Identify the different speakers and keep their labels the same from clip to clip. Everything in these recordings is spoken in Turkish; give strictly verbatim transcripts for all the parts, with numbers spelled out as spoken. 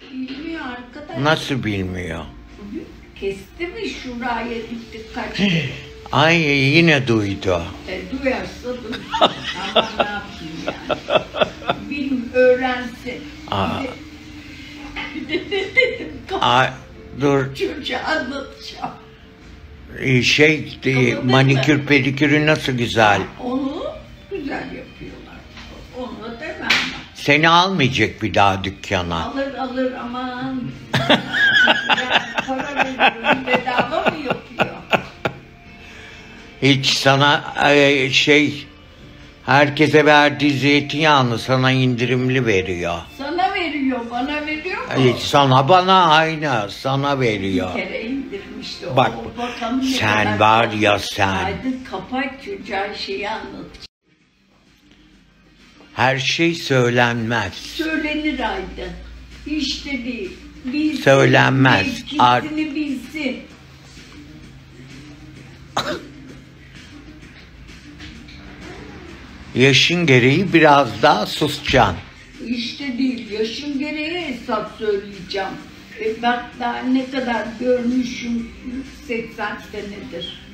Speaker 1: Bilmiyor arkadaş.
Speaker 2: Nasıl bilmiyor?
Speaker 1: Kesti mi şuraya gittik kaç kere.
Speaker 2: Ay yine duydu.
Speaker 1: E, duyarsa duysun. Ama ne yapayım yani. Bilmiyorum öğrensin.
Speaker 2: Aa.
Speaker 1: Bir de ne dedim?
Speaker 2: Ay, dur.
Speaker 1: Çocuğa anlatacağım.
Speaker 2: Ee, Şey e, manikür pedikürü nasıl güzel.
Speaker 1: Onu güzel yapıyorlar. Onu demem ben.
Speaker 2: Seni almayacak bir daha dükkana.
Speaker 1: Alır alır aman. Ben para veriyorum bedava mı yapıyor?
Speaker 2: Hiç sana e, şey herkese verdiği zeytinyağını sana indirimli veriyor.
Speaker 1: Sana veriyor, bana veriyor mu?
Speaker 2: Hiç sana bana aynı sana veriyor.
Speaker 1: Bir kere indirmişti.
Speaker 2: Bak,
Speaker 1: o, bakalım ne
Speaker 2: sen
Speaker 1: kadar
Speaker 2: var
Speaker 1: kaldı.
Speaker 2: ya sen.
Speaker 1: Hadi kapat çocuğa şeyi anlat.
Speaker 2: Her şey söylenmez.
Speaker 1: Söylenir Aydın. İşte değil. Bilsin,
Speaker 2: Söylenmez.
Speaker 1: mevkisini bilsin.
Speaker 2: Yaşın gereği biraz daha susacaksın.
Speaker 1: İşte değil. Yaşım gereği hesap söyleyeceğim. E bak daha ne kadar görmüşüm seksen senedir.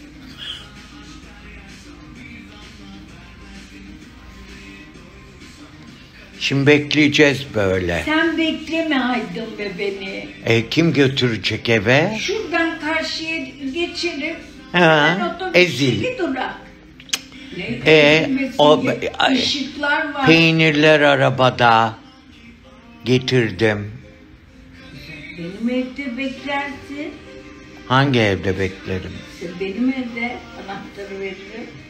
Speaker 2: Şimdi bekleyeceğiz böyle.
Speaker 1: Sen bekleme Aydın be beni.
Speaker 2: E, kim götürecek eve?
Speaker 1: Şuradan karşıya geçelim.
Speaker 2: Ha,
Speaker 1: Ben otobüste
Speaker 2: ezil.
Speaker 1: bir durak. Ne
Speaker 2: E,
Speaker 1: ezilmesi
Speaker 2: o
Speaker 1: ki?
Speaker 2: ay,
Speaker 1: Işıklar var.
Speaker 2: peynirler arabada. Getirdim.
Speaker 1: Benim evde beklersin.
Speaker 2: Hangi evde beklerim?
Speaker 1: Sen benim evde anahtarı veririm.